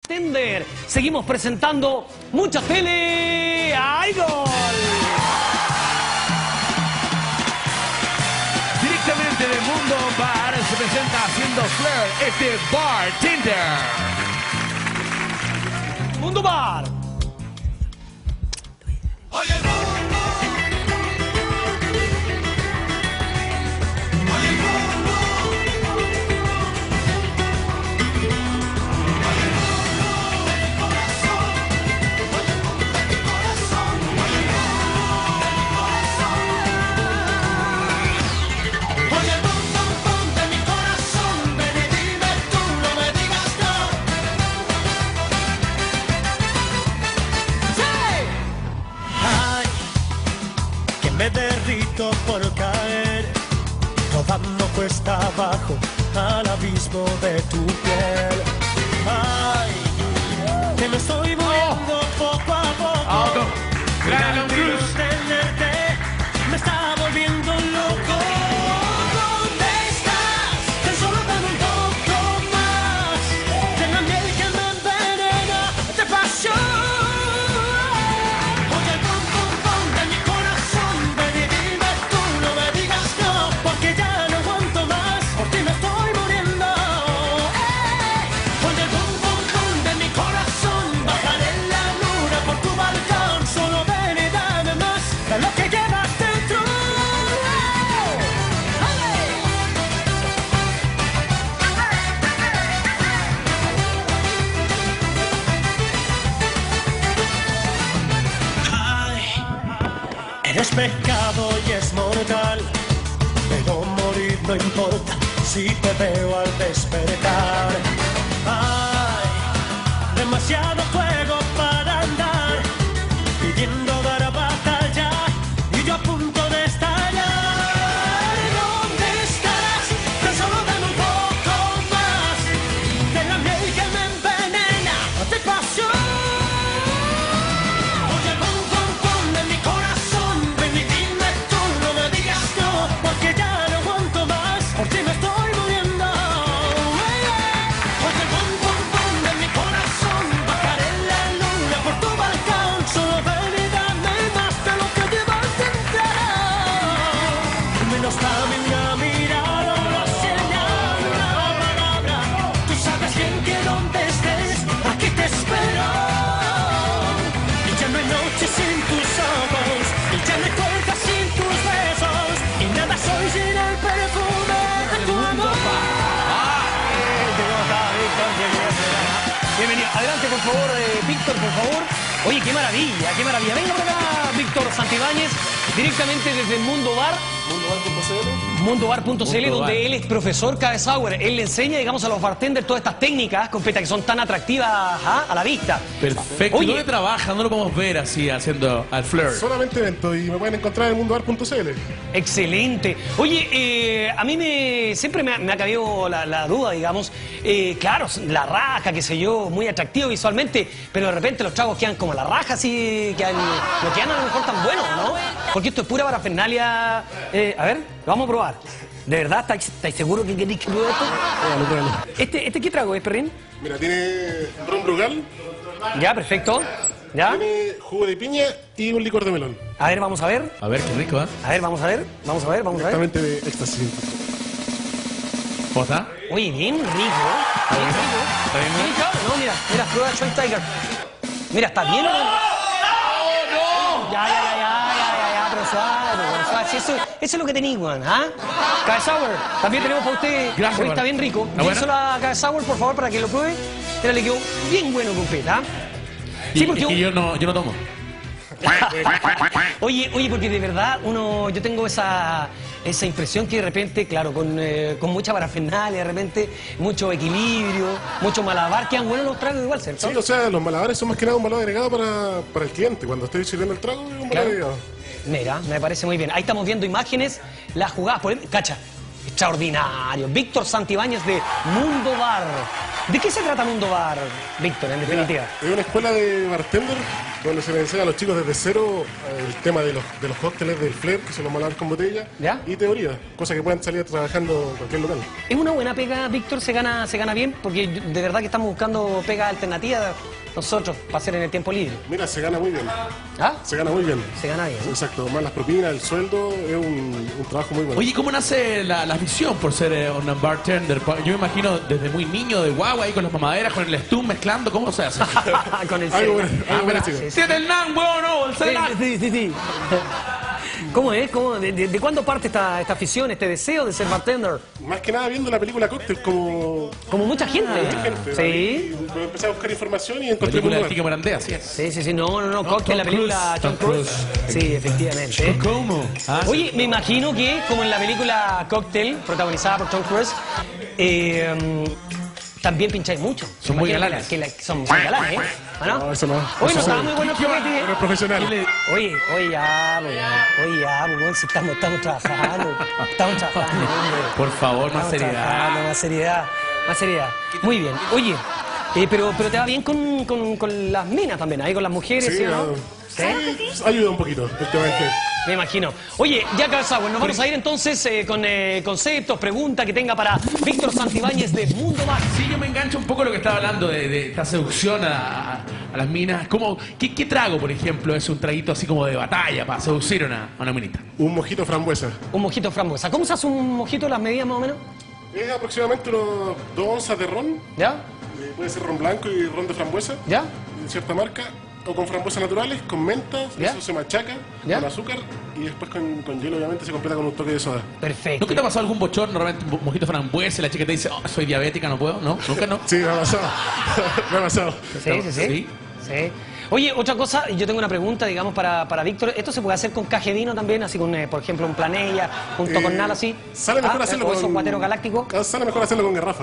bartender. Seguimos presentando mucha tele. ¡Ay, gol! Directamente de Mundo Bar se presenta haciendo flair este bartender. Mundo Bar. Me derrito por caer, rodando cuesta abajo al abismo de tu piel. Ay, que me estoy muriendo poco a poco. Gran Cruz. Tenerte me está volviendo loco. ¿Dónde estás? Tan solo dame un poco más de la miel que me envenena de pasión. Eres pecado y es mortal, pero morir no importa si te veo al despertar. Ay, demasiado fuego para andar, pidiendo dar batalla y yo a punto de estallar. ¿Dónde estás? Tan solo dame un poco más de la miel que me envenena de pasión. Bienvenido. Adelante, por favor, Víctor, por favor. Oye, qué maravilla, qué maravilla. Venga por acá, Víctor Santibáñez, directamente desde Mundo Bar. Mundobar.cl, donde él es profesor Cabezauer. Él le enseña, digamos, a los bartenders todas estas técnicas completas que son tan atractivas a la vista. Perfecto. Oye, ¿Dónde trabaja? No lo podemos ver así haciendo al flair. Solamente eventos y me pueden encontrar en mundobar.cl. excelente. Oye, a mí siempre me ha cabido la duda, digamos. Claro, la raja, qué sé yo, muy atractivo visualmente, pero de repente los tragos quedan como la raja, así, no quedan a lo mejor tan buenos, ¿no? Porque esto es pura parafernalia. A ver, lo vamos a probar. ¿De verdad? ¿Estáis seguros que queréis que pruebe esto? ¿Este qué trago es, perrín? Mira, tiene ron Brugal, Ya, perfecto. ¿Ya? tiene jugo de piña y un licor de melón. A ver, vamos a ver. A ver, qué rico, ¿eh? A ver, vamos a ver. Vamos a ver. Directamente de éxtasis. ¿Cómo está? Oye, bien rico. Bien rico. ¿Está bien, no? Sí, claro, no, mira, prueba Choice Tiger. Mira, está bien. Ya, pero suave. Sí, eso es lo que tenéis, Juan, ¿ah? Cabezauer, también tenemos para usted. Gracias, Hoy está bien rico. Díselo a Cabezauer, por favor, para que lo pruebe. Mira, le quedó bien bueno completo, ¿ah? Sí, porque Es que yo no tomo. Oye, porque de verdad yo tengo esa impresión que de repente, claro, con mucha parafernalia, de repente mucho equilibrio, mucho malabar, quedan buenos los tragos igual, ¿cierto? Sí, o sea, los malabares son más que nada un valor agregado para el cliente. Cuando estoy sirviendo el trago, es un valor Claro. agregado. Mira, me parece muy bien. Ahí estamos viendo imágenes, las jugadas por él. Cacha, extraordinario. Víctor Santibáñez de Mundo Bar. ¿De qué se trata Mundo Bar, Víctor, en definitiva? Es una escuela de bartender donde se les enseña a los chicos desde cero el tema de los cócteles del flair, que son los malabar con botella, ¿Ya? y teoría, cosas que puedan salir trabajando en cualquier local. Es una buena pega, Víctor, se gana bien, porque de verdad que estamos buscando pegas alternativas nosotros para hacer en el tiempo libre. Mira, se gana muy bien. ¿Ah? Se gana muy bien. Se gana bien. Exacto, más las propinas, el sueldo, es un trabajo muy bueno. Oye, ¿cómo nace la visión por ser un bartender? Yo me imagino desde muy niño, de guagua, ahí con las mamaderas, con el stun mezclando, ¿cómo se hace? Con el Algo cel. bueno, algo bueno, chicos. sí. ¡Siete el nan, huevo, no! ¡El celular! Sí. ¿Cómo es? ¿De cuándo parte esta afición, este deseo de ser bartender? Más que nada viendo la película Cóctel como Como mucha gente, ¿eh? gente. Sí. Y empecé a buscar información y encontré Película de Mundo Kike Bar. Morandé, así es. Sí. No, Cocktail, la Tom película Cruise. Tom Cruise. Sí, efectivamente. ¿Cómo? Ah, Oye, me imagino que, como en la película Cocktail, protagonizada por Tom Cruise, también pincháis mucho. Son Me muy imagino galanes. que son galanes, ¿eh? ¿Ah, no? No, eso no. Hoy no Eso estaba muy bueno el comete. Eres profesional. Oye, ya, si estamos trabajando. Estamos trabajando, hombre. Por favor, más Estamos seriedad. trabajando, más seriedad. Muy bien. Oye, pero te va bien con las minas también, ahí con las mujeres, ¿sí, Sí, o no? ¿Sí? ayuda un poquito, efectivamente. Me imagino. Oye, ya Cabezagüe, nos vamos a ir entonces con conceptos, preguntas que tenga para Víctor Santibáñez de Mundo Bar. Sí, yo me engancho un poco a lo que estaba hablando de esta seducción a las minas. ¿Qué trago, por ejemplo, es un traguito así como de batalla para seducir a una minita? Un mojito frambuesa. Un mojito frambuesa. ¿Cómo se hace un mojito, las medidas más o menos? Es aproximadamente unos 2 onzas de ron. ¿Ya? Puede ser ron blanco y ron de frambuesa. ¿Ya? De cierta marca. O con frambuesas naturales, con menta, ¿Ya? eso se machaca, ¿Ya? con azúcar y después con hielo, obviamente se completa con un toque de soda. Perfecto. ¿Nunca te ha pasado algún bochorno, realmente un mojito frambuesa y la chica te dice, oh, soy diabética, no puedo? ¿No? ¿Nunca no? Sí, me ha pasado. me ha pasado. Sí. Oye, otra cosa, yo tengo una pregunta, digamos, para Víctor. ¿Esto se puede hacer con caje vino también? Así con, por ejemplo, un planella, junto con nada así. Sale mejor hacerlo o con... esos guateros galácticos. Sale mejor hacerlo con garrafa.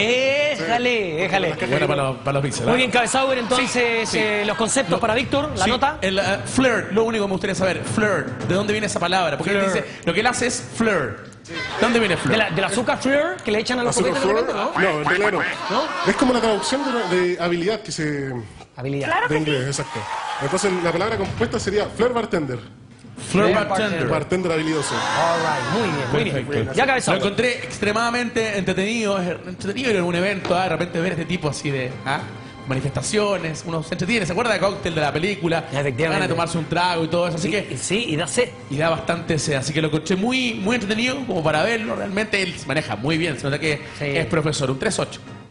Déjale. Bueno, para los píxeles. Muy bien, Cabezagüe, entonces Sí. los conceptos para Víctor, la Sí, nota. El flirt, lo único que me gustaría saber, flirt, ¿de dónde viene esa palabra? Porque él Flirt. dice, lo que él hace es flirt. ¿De dónde viene flirt? Del azúcar fleur que le echan a los Azúcar copetes de flor. repente, ¿no? No, en realidad no. ¿No? Es como la traducción de habilidad que se... Habilidad. de inglés, exacto. Entonces la palabra compuesta sería flirt bartender. Flirt Flirt bartender. Bartender habilidoso. All right, muy bien. Perfecto. Ya Lo Cabezagüe. encontré extremadamente entretenido, es entretenido ir a un evento, de repente ver este tipo así de manifestaciones, uno se entretiene, ¿se acuerda de Cóctel de la película? Efectivamente. Van a tomarse un trago y todo eso, así que... Sí, y da sed. Y da bastante sed, así que lo encontré muy entretenido como para verlo, realmente él se maneja muy bien, se nota que Sí. es profesor, un 3-8.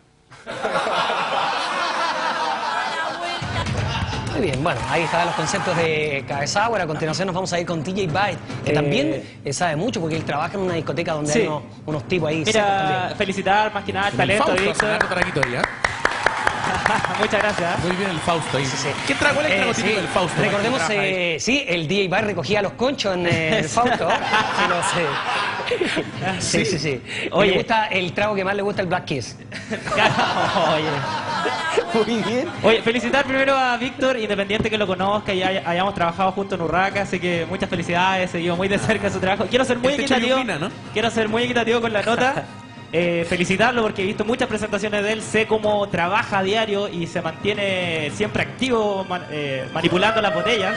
Muy bien, bueno, ahí están los conceptos de Cabezagüe. A continuación nos vamos a ir con DJ Byte, que también sabe mucho porque él trabaja en una discoteca donde Sí. hay unos tipos ahí secos Mira, también. felicitar más que nada el talento, Fausto, Víctor. hace harto traguito ahí, ¿eh? Muchas gracias. Muy bien el Fausto ahí. Sí. ¿Qué trago el trago típico del Fausto? Recordemos, Trabaja ahí. sí, el DJ Byte recogía los conchos en el Fausto. Sí. Oye. Le gusta el trago que más le gusta el Black Kiss. Muy bien. Oye, felicitar primero a Víctor, independiente que lo conozca y hayamos trabajado juntos en Urraca, así que muchas felicidades, seguimos muy de cerca su trabajo. Quiero ser muy El techo equitativo. ilumina, ¿no? Quiero ser muy equitativo con la nota. Felicitarlo porque he visto muchas presentaciones de él, sé cómo trabaja a diario y se mantiene siempre activo manipulando las botellas.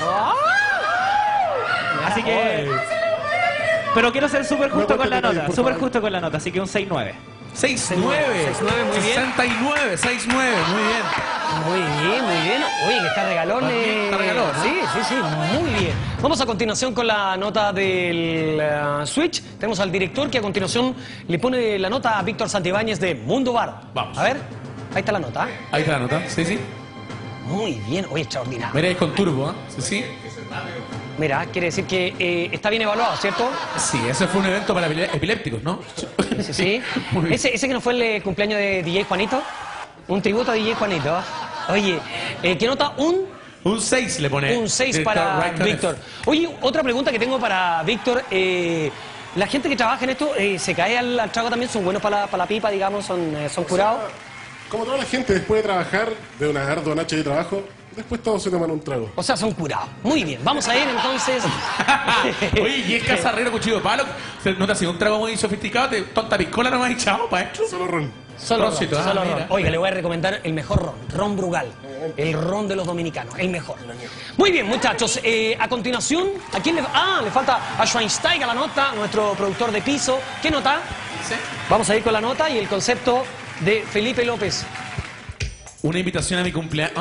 Así que... Pero quiero ser súper justo con la nota, súper justo con la nota, así que un 6-9. 6-9. 6-9, muy bien. 69, 6-9, muy bien. Muy bien. Oye, que está regalón. Está regalón, ¿no? Sí, muy bien. Vamos a continuación con la nota del Switch. Tenemos al director que a continuación le pone la nota a Víctor Santibáñez de Mundo Bar. Vamos. A ver, ahí está la nota. Ahí está la nota, sí. Muy bien, oye, extraordinario. Mira, es con turbo, ¿eh? Sí. Mira, quiere decir que está bien evaluado, ¿cierto? Sí, ese fue un evento para epilépticos, ¿no? Sí. Muy bien. Ese que no fue el cumpleaños de DJ Juanito. Un tributo a DJ Juanito. Oye, ¿qué nota? Un 6 le pone. Un 6 director para Raikkonen. Víctor. Oye, otra pregunta que tengo para Víctor. La gente que trabaja en esto, ¿se cae al trago también? ¿Son buenos para la pipa, digamos? ¿Son curados? Como toda la gente, después de trabajar, de una ardua noche de trabajo, Después todos se toman un trago. O sea, son curados. Muy bien, vamos a ir entonces. Oye, y es cazarrero, cuchillo de palo. ¿No te ha sido un trago muy sofisticado? Tonta piscola nomás y chao, para esto. Solo ron. Solo ron, Roncito, solo mira. ron. Oiga, le voy a recomendar el mejor ron, ron Brugal. El ron de los dominicanos, el mejor. Muy bien, muchachos. A continuación, ¿a quién le le falta a Schweinsteiger la nota, nuestro productor de piso. ¿Qué nota? ¿Sí? Vamos a ir con la nota y el concepto de Felipe López. Una invitación a mi cumpleaños.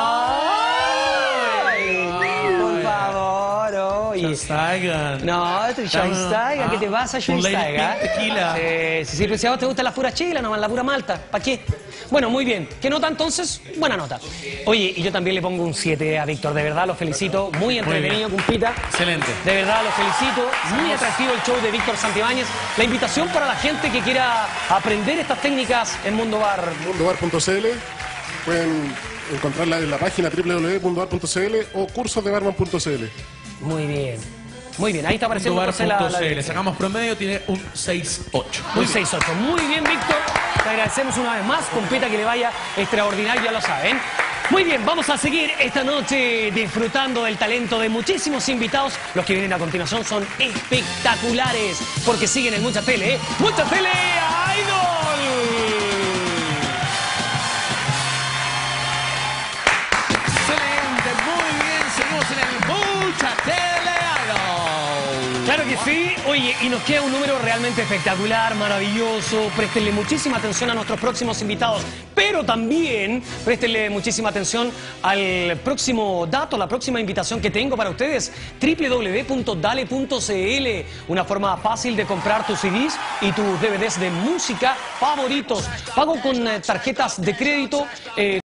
¡Ay! Por favor, oye. Schweinsteiger. No, Schweinsteiger, ¿qué te pasa, Un Lady Schweinsteiger? Pink tequila. Sí, pero si a vos te gusta la pura chila, nomás la pura malta, ¿para qué? Bueno, muy bien. ¿Qué nota entonces? Buena nota. Oye, y yo también le pongo un 7 a Víctor, de verdad, lo felicito. Muy entretenido, cumpita. Excelente. De verdad, lo felicito. Muy atractivo el show de Víctor Santibáñez. La invitación para la gente que quiera aprender estas técnicas en Mundo Bar. Mundobar.cl. Pueden encontrarla en la página www.mundobar.cl o cursosdebarman.cl. Muy bien. Muy bien, ahí está apareciendo entonces la Le dirección. sacamos promedio, tiene un 6.8. Un 6-8. Muy bien, Víctor. Te agradecemos una vez más. Compita que le vaya extraordinario, ya lo saben. Muy bien, vamos a seguir esta noche disfrutando del talento de muchísimos invitados. Los que vienen a continuación son espectaculares porque siguen en Mucha Tele, ¿eh? ¡Mucha Tele Idol! Excelente, muy bien. Seguimos en el Mucha Tele Idol. Claro que sí. Oye, y nos queda un número realmente espectacular, maravilloso. Préstenle muchísima atención a nuestros próximos invitados, pero también préstenle muchísima atención al próximo dato, la próxima invitación que tengo para ustedes. www.dale.cl, una forma fácil de comprar tus CDs y tus DVDs de música favoritos. Pago con tarjetas de crédito.